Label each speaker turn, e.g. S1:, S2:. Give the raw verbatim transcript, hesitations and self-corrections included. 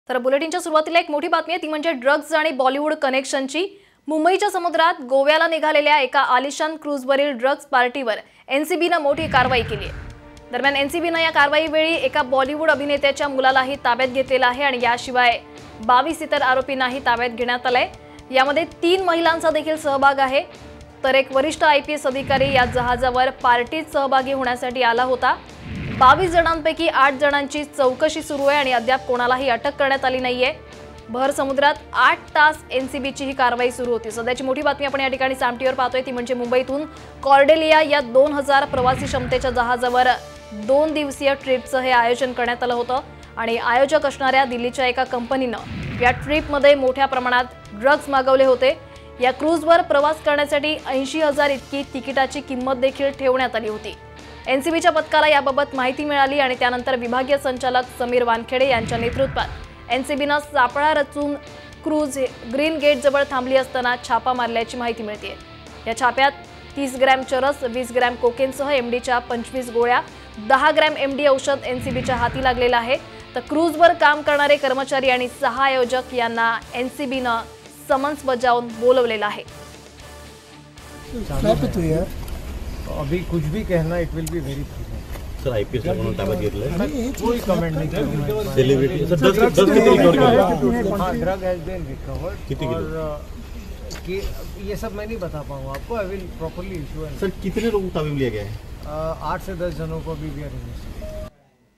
S1: तर बुलेटिनच्या सुरुवातीला एक मोठी बातमी आहे, ती म्हणजे ड्रग्ज आणि बॉलिवूड कनेक्शनची। मुंबईच्या समुद्रात गोव्याला निघालेल्या एका आलिशान क्रूजवरील ड्रग्ज पार्टीवर एनसीबीने मोठी कारवाई केली आहे। दरम्यान एनसीबीने या कारवाईवेळी एका बॉलिवूड अभिनेत्याच्या मुलालाही ताब्यात घेतलेला आहे आणि याशिवाय बावीस इतर आरोपींनाही ताब्यात घेण्यात आले। यामध्ये तीन महिलांचा देखील सहभाग आहे। तर एक वरिष्ठ आयपीएस अधिकारी या जहाजावर पार्टीत सहभागी होण्यासाठी आला होता। बावीस जणांपैकी आठ जणांची चौकशी सुरू आहे आणि अद्याप कोणालाही अटक करण्यात आली नाहीये। भर समुद्रात आठ तास एनसीबीची ही कारवाई सुरू होती। सध्याची मोठी बातमी आपण या ठिकाणी सामटीवर पाहतोय, ती म्हणजे मुंबईतून कॉर्डेलिया या दोन हजार प्रवासी क्षमतेच्या जहाजावर दोन दिवसीय ट्रिपचं हे आयोजन करण्यात आलं होतं आणि आयोजक असणाऱ्या दिल्लीच्या एका कंपनीनं या ट्रिपमध्ये मोठ्या प्रमाणात ड्रग्ज मागवले होते। या क्रूजवर प्रवास करण्यासाठी ऐंशी हजार इतकी तिकिटाची किंमत देखील ठेवण्यात आली होती। एनसीबीच्या पथकाला याबाबत माहिती मिळाली आणि त्यानंतर विभागीय संचालक समीर वानखेडे यांच्या नेतृत्वात एनसीबीने सापळा रचून क्रूज ग्रीन गेट जवळ थांबली असताना छापा मारल्याची माहिती मिळते। या छाप्यात तीस ग्रॅम चरस, वीस ग्रॅम कोकेनसह एमडीच्या पंचवीस गोळ्या, दहा ग्रॅम एमडी औषध एनसीबीच्या हाती लागलेलं आहे। तर क्रूजवर काम करणारे कर्मचारी आणि सहा आयोजक यांना एनसीबीने समन्स बजावून बोलवलेलं आहे।
S2: अभी कुछ भी कहना it will be very
S3: sir IPS म्हणून ताब्यात घेतलंय,
S2: कोई कमेंट नहीं करूंगा।
S3: सेलिब्रिटी सर दस दस किती रिकवर केलं?
S2: हाँ, ड्रग हैज बीन रिकवर्ड।
S3: कितने किलो?
S2: और कि ये सब मैं नहीं बता पाऊंगा आपको। I will properly issue.
S3: Sir कितने लोगों को ताब्यात लिया गया है?
S2: आठ से दस जनों को भी वी आर इन्वेस्टिगेटिंग।